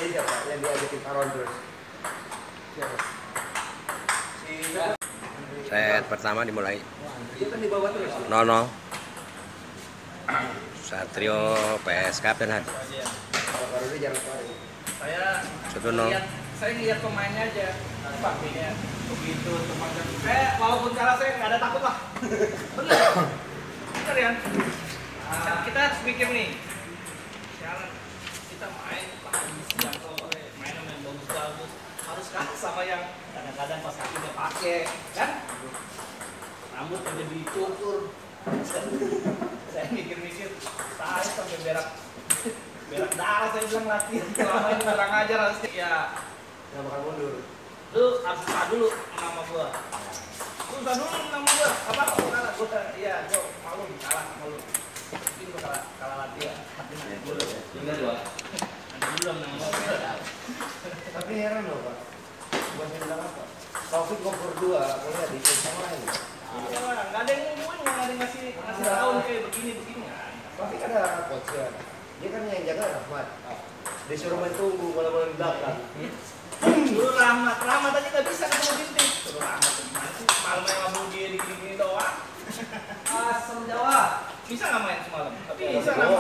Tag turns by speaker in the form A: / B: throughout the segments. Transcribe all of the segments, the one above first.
A: tadi siapa yang diajakin Taron terus? Siapa?
B: Set pertama dimulai.
A: Dia kan di bawah terus.
B: 0-0. Satrio PS Kapten Han.
A: Kalau dia jangan keluarin.
C: Saya ngeliat pemainnya aja. Pakainya begitu tempatnya. Walaupun kalah saya nggak ada takut lah. Bener ya. Kita harus mikir nih. Jangan kita main bagus-bagus. Harus kalah sama yang kadang-kadang pas kaki nggak pakai, kan? Rambut udah dicukur. Saya mikir-mikir, saya sampai berak darah, saya bilang latihan selama ini kurang ajar harusnya. Ya,
A: Nggak bakal mundur.
C: lu harus usah dulu nama gua. Lu usah dulu nama gua. Apa? Kalah gua. Iya, gua malu kalah sama lu. Mungkin gua kalah latihan. Nanti dulu. Tinggal dua. Nanti dulu nama gua.
A: Tapi heran loh Pak. Bukan saya bilang apa? Taufik kompor 2, mulai di sama lain.
C: Iya lah, nggak ada yang ngomongin, nggak ada yang ngasih tahu kayak begini.
A: Taufik ada coachnya. Dia kan yang jaga Rahmat. Disuruh main tunggu bola-bola di belakang.
C: Suruh Rahmat aja nggak bisa ketemu Ginting. Suruh Rahmat gimana sih? Malam yang ngabung dia gini doang. Asam Jawa. Bisa nggak main semalam? Tapi bisa Rahmat.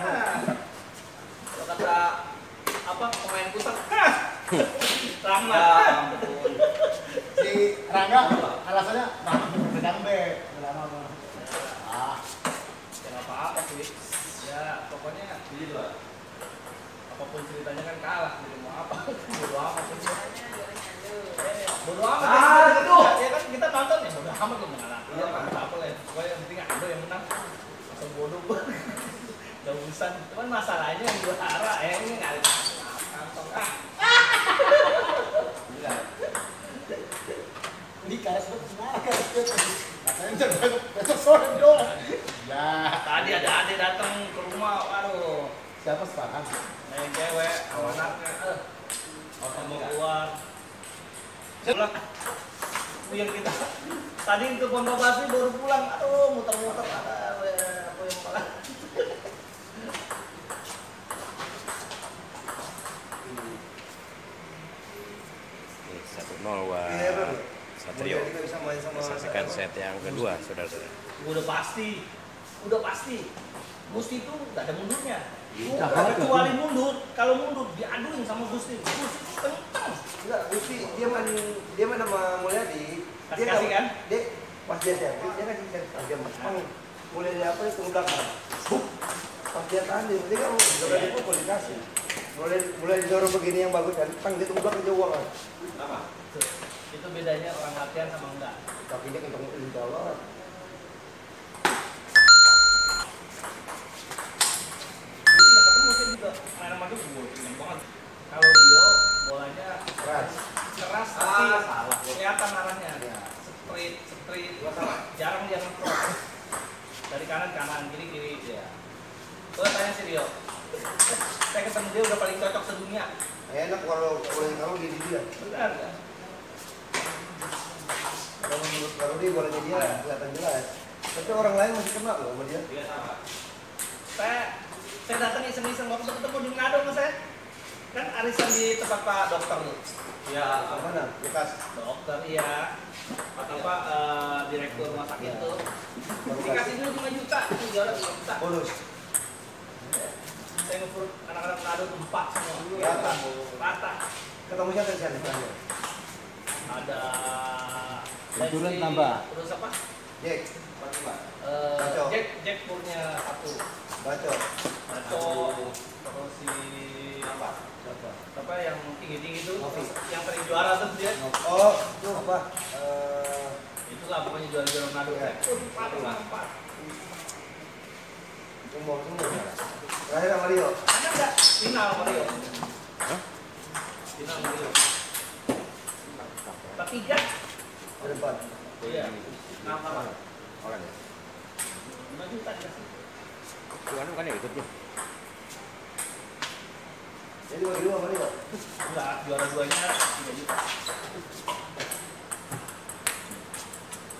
C: Kalau kata apa pemain pusat, Rahmat.
D: Si Rangga alasannya sedang be lama.
C: Ya nggak apa-apa sih. Ya pokoknya apapun ceritanya kan kalah. Jadi mau apa? Bodo amat. Bodo amat. Ya kan kita nonton ya bodo amat lu mengalah. Iya apa lah. Pokoknya yang penting ada yang menang. Asal bodoh. Dausan. Cuman masalahnya yang juara ini nggak ada kantong
D: Ini kalah sebenarnya katanya besok sore dong. Ya.
C: Tadi ada adik datang ke rumah, waduh.
D: Siapa sekarang?
C: Main cewek, sama anaknya, mau keluar. Pulang. Yang kita tadi ke Pondok Basri baru pulang, aduh muter-muter, aku yang malah.
B: 1-0 buat Satrio. Saksikan set yang kedua, saudara-saudara.
C: Udah pasti. Gusti itu nggak ada mundurnya. Kecuali mundur, kalau mundur diaduin sama Gusti. Gusti kenceng.
A: Enggak, Gusti dia main sama Mulyadi.
C: Kasih kan?
A: Dia pas dia servis, dia kasih servis tajam. Mulai dari apa itu ke belakang. Pas dia tanding, dia kan udah dipukul dikasih. Mulai didorong begini yang bagus kan, dia tunggu ke jauh kan.
C: Apa? Itu bedanya orang latihan sama enggak.
A: Kakinya kenceng insya Allah.
C: Mungkin nggak ketemu saya juga main sama dia kenceng banget. Kalau Dio bolanya keras tapi salah. Kelihatan arahnya. Straight. Jarang dia nge-cross. Dari kanan, kiri. Ya. Gua tanya si Dio. Saya ketemu dia udah paling cocok sedunia.
A: Enak kalau di dia.
C: Benar ya?
A: Kalau menurut kalau dia bolanya dia kelihatan jelas. Tapi orang lain masih kena loh sama dia.
C: Iya sama. Saya datang iseng-iseng waktu ketemu di Manado sama saya. Kan arisan di tempat Pak Dokter tuh. Iya.
A: Mana? Lukas.
C: Dokter iya. Apa direktur rumah sakit tuh. Dikasih dulu 5 juta, itu juara 5 juta.
A: Bonus.
C: Saya nge-fruit anak-anak Manado tuh 4 semua. Rata.
A: Ketemu siapa di sana?
C: Ada
D: Turun tambah.
C: Terus apa?
A: Jack.
C: Jack punya 1.
A: Baco.
C: Terus si apa yang tinggi-tinggi itu yang sering juara tuh dia.
A: Oh, itu apa?
C: Itulah pokoknya juara Manado.
A: Ya.
C: 4.
A: Semua. Terakhir sama Rio.
C: Ada nggak final Mario? Final Mario. Ketiga.
A: Ke depan.
C: Iya. Nama.
B: Orang ya?
C: 5 juta dikasih.
B: Tuhan kan ya ikutnya.
A: Jadi bagi 2 sama Rio.
C: Enggak, juara 2-nya 3 juta.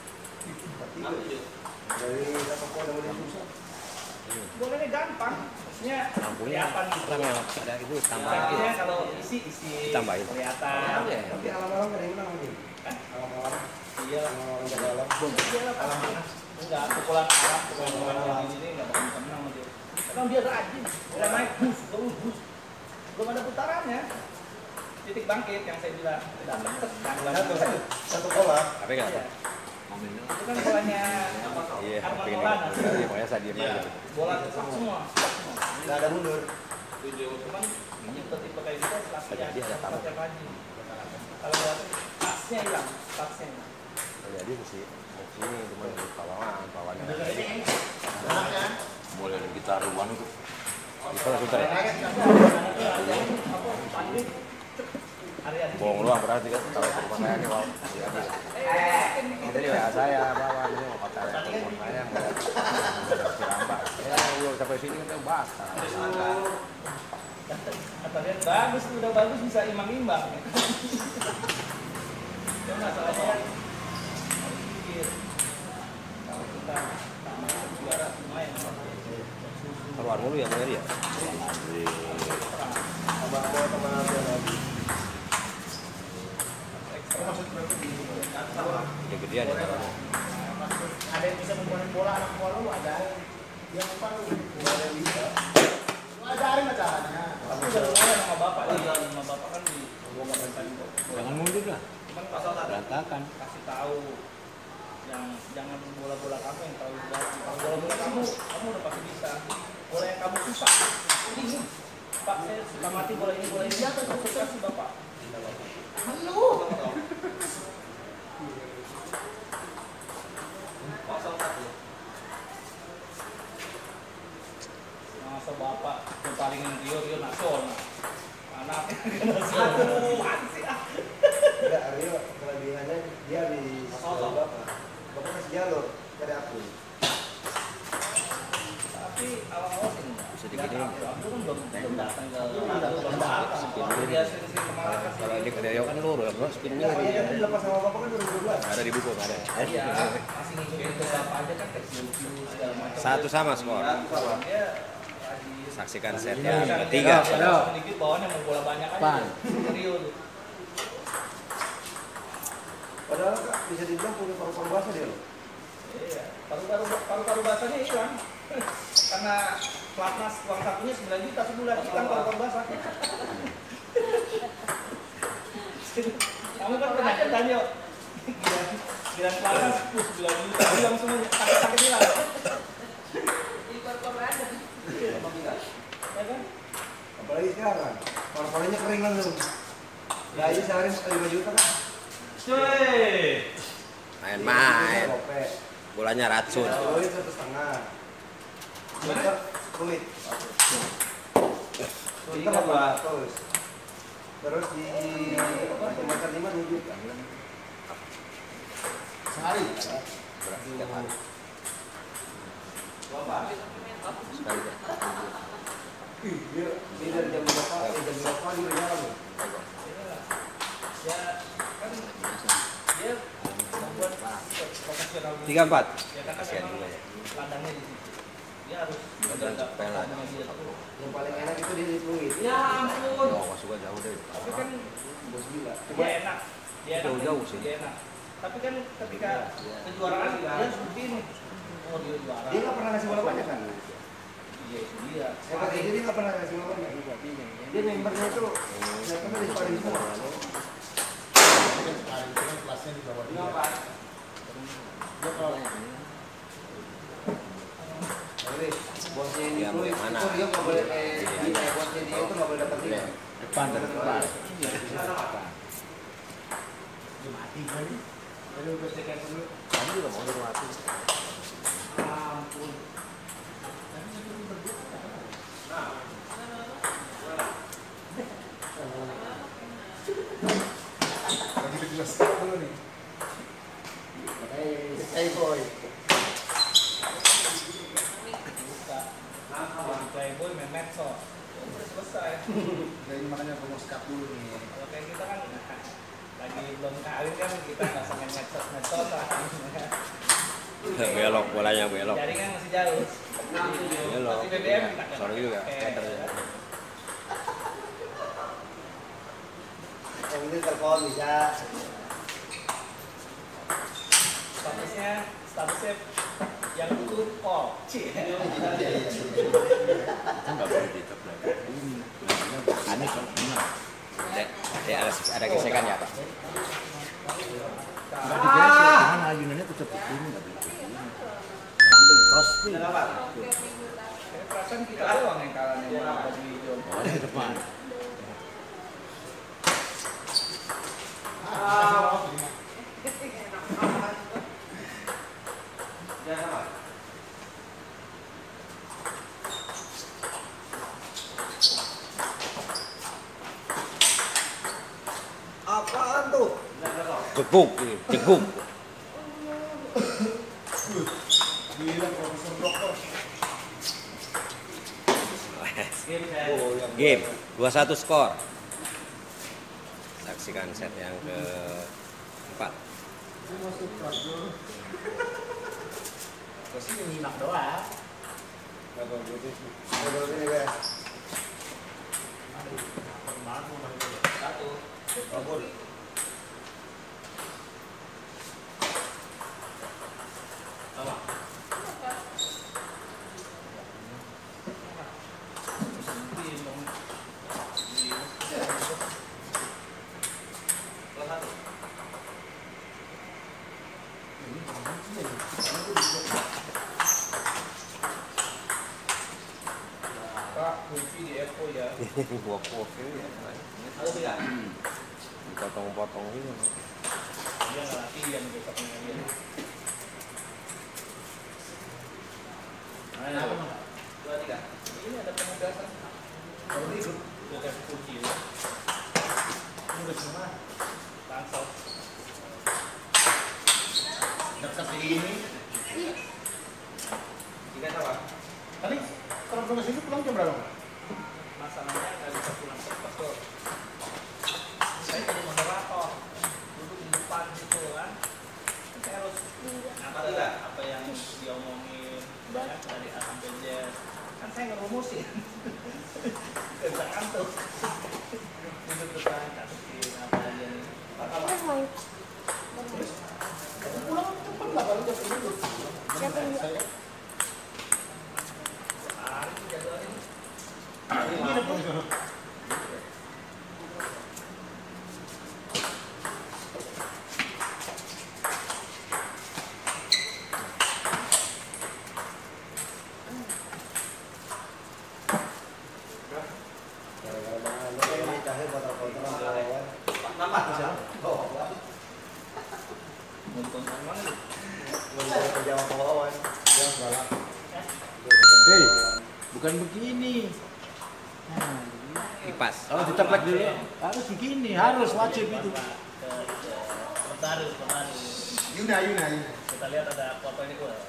A: Dari siapa pun yang udah susah.
C: Bolehnya gampang. Maksudnya
B: lampunya
C: kelihatan gitu.
B: terang yang ada itu tambahin.
C: Maksudnya kalau isi
B: Ditambahin.
C: kelihatan.
A: Tapi alam-alam ada yang menang nih. Alam-alam.
C: Iya lah.
A: Alam-alam ke dalam.
C: Iya lah pasti. Enggak pukulan Arab, pukulan ini enggak bakal bisa menang sama dia. Karena dia rajin. Udah naik bus, terus. Belum ada putarannya. Titik bangkit yang saya bilang. Datang ke
A: Satu pola.
B: Tapi nggak
C: Iya.
B: apa.
C: Itu kan bolanya
B: Iya,
C: Arman
B: pengen
C: Maulana.
B: iya, pokoknya saya diem aja.
C: Bola cepat semua.
A: Nggak ada mundur.
C: Cuman tipe kayak gitu latihan.
B: Jadi ada tamu.
C: Latihan rajin. Kalau nggak tasnya hilang, tasnya hilang.
B: Jadi sih ini cuma pawaannya.
D: Anaknya.
B: Mulai dari kita ruang itu. Itu langsung tadi. Bohong luang berarti kan kalau ke rumah saya nih wow. Jadi WA saya bawa ini mau kata telepon saya mau Cirambak. Ya belum sampai sini kan basah.
C: Kata dia bagus, udah bagus bisa imbang-imbang. Ya masalahnya harus pikir kalau kita juara lumayan.
B: Keluar mulu ya Bang Eri ya.
A: Abang-abang teman lagi.
B: Ya gedean ya.
D: Ada yang bisa membuat bola anak bola lu ada yang apa lu
A: Ada bisa.
D: lu ajarin caranya.
C: Tapi udah lumayan sama bapak dia, sama bapak kan di
B: Jangan mundur lah.
C: cuman pasal tadi
B: Berantakan.
C: kasih tahu yang jangan bola-bola kamu yang terlalu berat. Kalau bola-bola kamu udah pasti bisa. Bola yang kamu susah, ini Pak saya suka mati bola ini ya terus kasih bapak. Halo. Masa bapak berpalingin Rio nasional. Anaknya nasional. Apaan sih?
A: Enggak, Aryo kelebihannya dia di sekolah bapak. Bapak kasih jalur dari aku.
C: Tapi awal-awal sih enggak.
B: Bisa digini.
C: Aku kan belum datang ke
B: Spin
C: dia sering kemarin kasih.
B: Kalau di Kedeo kan lurus, bro, spin
A: Enggak,
B: miring.
A: dia kan dilepas sama bapak kan 2012.
B: Ada di buku nggak ada.
C: Iya, masih ngikutin ke bapak aja kan kecil segala macam.
B: Satu sama skor.
C: Dia rajin.
B: Saksikan set yang ketiga.
C: Sedikit bawahnya mau bola banyak aja. Rio tuh.
A: Padahal Kak bisa dibilang punya paru-paru basah dia loh.
C: Iya, paru-paru basahnya hilang. Karena pelatnas uang sakunya 9 juta sebulan, hilang paru-paru basah. Kamu kan pernah kan Danyo? Giliran pelatnas 9 juta, hilang semuanya, sakit-sakit hilang. Ini paru-paru ada. Iya, ya kan?
A: Apalagi sekarang, paru-parunya kering langsung. Gaji sehari 5 juta kan?
C: Cuy.
B: Main-main. Bolanya racun.
A: Fluid 1,5. Filter fluid. Filter 800. Terus di macam 5 2 juta.
D: Sehari.
B: Berarti tiap hari. Sekali deh.
A: Dia dari jam 5 pagi, jam 5 pagi udah jalan loh.
C: Ya kan dia membuat profesional.
B: 34.
C: Ya kan
B: Kasihan
C: memang
B: juga ya.
C: ladangnya di situ. Dia harus
B: Beneran
C: menjaga
B: sepele.
C: performanya dia tuh.
A: Yang paling enak itu dia di fluid.
C: Ya ampun.
B: Oh, masuk aja jauh deh.
C: Tapi kan
A: Bos gila.
C: dia enak. Dia enak.
B: Jauh-jauh sih.
C: Dia enak. Tapi kan ketika kejuaraan dia harus begini. Oh dia juara.
A: Dia nggak pernah ngasih bola banyak kan?
C: Iya itu dia.
A: Hebat dia nggak pernah ngasih bola banyak. Dia membernya itu ternyata dari Paris semua.
D: Sehari itu kan kelasnya di bawah dia. Dia kalau
A: Jadi bosnya ini
B: Dia mau
A: fluid
B: yang mana?
A: itu dia nggak boleh bosnya dia itu nggak boleh dapat dia.
B: Depan dari depan.
D: dia mati kan. Jadi udah sekian dulu.
B: Kamu juga mau suruh mati.
C: Ampun.
D: Lagi kedua step dulu nih.
A: Hey boy.
C: Buka. Playboy main medsos. Udah selesai.
D: Nah, ini makanya aku mau skap dulu nih.
C: Kalau kayak kita kan lagi belum kawin kan kita nggak usah main medsos lah.
B: Belok bolanya belok.
C: Jaringan masih jauh.
B: Iya loh.
C: Tapi BBM
B: Iya.
C: nggak
B: Sorry juga.
C: pakai.
B: Header ya.
A: Yang ini telepon bisa.
C: Statusnya yang itu call.
B: Itu nggak boleh diteplak. Ini kan benar. Ada gesekan ya Pak? Nggak digesek, cuman ayunannya tetap begini, nggak boleh begini. Terus
C: Perasaan kita doang yang kalah yang ada di John.
B: oh, di depan.
A: Apaan tuh?
B: Cekuk, cekuk.
D: Gila profesor dokter.
B: Game 2-1 skor. Saksikan set yang keempat.
D: Terus ini nyimak doang.
C: Pak, kunci di Evo ya.
B: Wok-wok ini ya.
C: Ada tidak?
B: Dipotong-potong ini.
C: Dia nggak latihan besoknya dia. Ayo. 2-3. Ini ada penugasan. Kalau ini gue kasih kunci ya.
D: Ini udah semua.
C: Langsung.
D: Dekat ini.
C: Tiga apa?
D: Tadi kalau pulang ke sini pulang jam berapa?
C: Masalahnya nggak bisa pulang cepat tuh. Saya jadi moderator, duduk di depan gitu kan. Saya harus apa yang diomongin banyak dari A sampai Z. Kan saya ngerumusin. Nggak bisa ngantuk. Duduk depan, catetin apa aja nih.
D: Kamu pulang cepat lah kalau jam ini.
E: Siapa yang
D: Saya
C: Hari ini jadwalnya.
D: ini ada profesor.
C: Mau dikontrol mana nih?
B: Hei, bukan begini. Nah, kipas. Kalau diteplak dulu.
D: Harus begini, harus wajib itu.
C: Baru.
D: Yuna.
C: Kita lihat ada foto ini gua.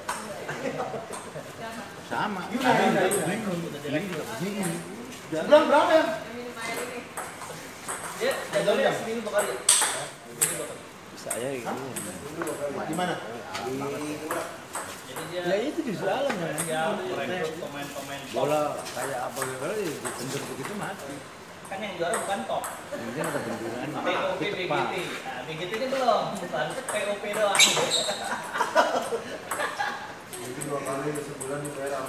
B: Sama.
D: Yuna.
B: Begini.
D: Berapa berapa ya?
C: Ya, jadwalnya seminggu bakal ya.
B: Bisa aja ini.
D: Di mana?
C: Jadi dia
B: Ya itu di dalam ya.
C: ya merekrut pemain-pemain top.
B: Bola kayak apa gitu bentur begitu mati.
C: Kan yang juara bukan top.
B: Mungkin ada benturan.
C: POP BGT. Nah, BGT ini belum, bukan POP doang.
A: Itu 2 kali sebulan dibayar.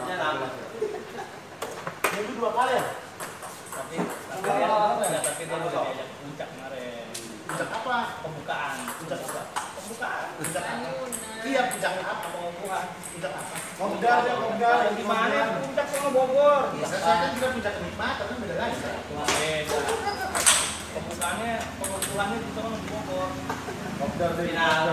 D: Itu 2 kali ya?
C: Tapi dia udah diajak puncak kemarin.
D: Puncak apa?
C: Pembukaan.
D: Puncak apa?
C: Pembukaan.
D: Puncak apa? Iya, puncak apa?
C: Pembukaan.
D: Puncak apa? Komda.
C: Gimana puncak sama Bogor?
D: Saya kan juga puncak nikmat, tapi beda lagi.
C: Beda. Pembukaannya, pengumpulannya di sana di Bogor. Final.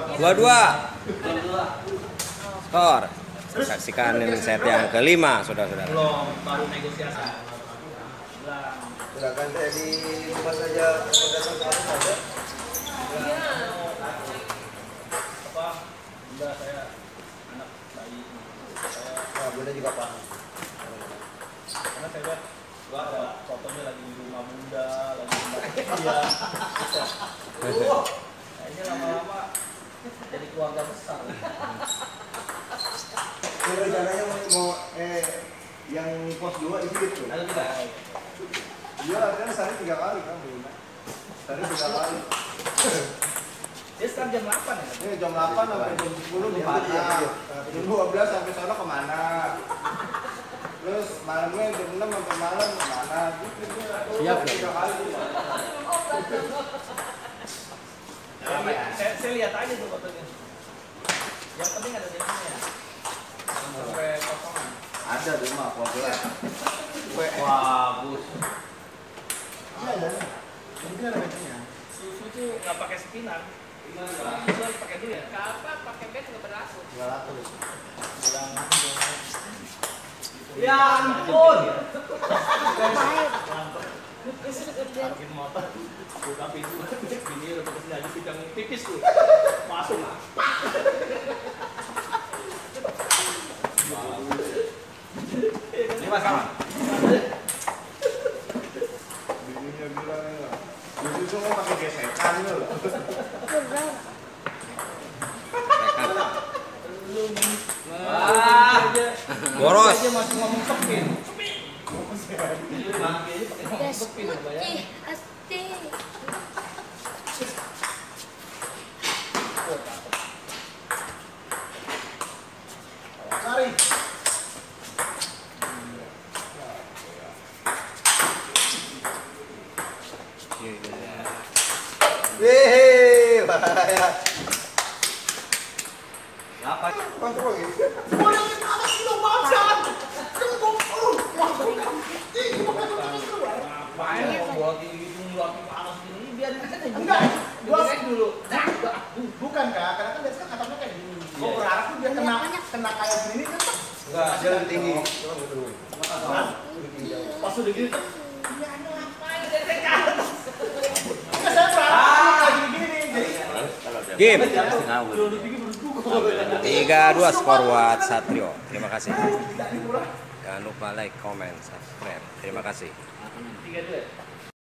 B: 2-2. Skor. Saksikan set yang kelima, saudara-saudara.
C: Belum, baru negosiasi. Bilang.
A: Silakan saya di rumah saja pendatang kamu ada.
C: Apa? Enggak, saya anak bayi. Saya
A: Nah, bunda juga paham.
C: karena saya lihat gua ada fotonya lagi di rumah bunda, lagi di iya. Kayaknya lama-lama jadi keluarga besar.
A: Ini rencananya mau dua gitu.
C: Lalu juga.
A: Iya, kan sehari 3 kali kan. Sehari 3 kali.
C: Dia start jam 8 ya?
A: Ini jam 8 sampai jam 10 di mana? Jam 12 sampai sana kemana? Terus malamnya jam 6 sampai malam kemana? Gitu.
B: Siap,
A: 3 kali.
C: Saya lihat aja tuh fotonya. Yang penting ada jamnya. Sampai potongan.
A: Ada di rumah, keluar.
C: Wah, bagus.
D: Iya ya. Mungkin ada bacanya.
C: Susu tuh nggak pakai spinan. Susu harus pakai dulu ya.
E: Apa pakai bed nggak berlaku.
A: Enggak laku.
C: Ya ampun.
E: Baik.
C: Motor. Buka pintu. Ini udah pakai sendal bidang tipis tuh. Masuk lah.
B: Ini masalah.
A: Bininya bilang enggak. Susu mau pakai gesekan loh.
B: Boros.
C: Dia masih ngomong sepin.
E: Gas putih asti.
D: Sari.
A: Hehehe, bahaya.
C: Apa?
A: Masuk lagi.
C: Ngapain mau buat hidung lagi panas gini? Biar
D: Enggak. Gua
C: dulu.
D: bukan Kak, karena kan biasanya katanya kayak gini. Gua
E: Iya.
D: berharap tuh dia kena kayak gini kan.
A: Enggak, dia lebih tinggi.
C: Pas udah gitu tuh.
D: Enggak, saya berharap kayak gini nih. Jadi
B: Game. 3-2 skor buat Satrio. Terima kasih. Jangan lupa like, comment, subscribe. Terima kasih.
C: 3 dulu ya.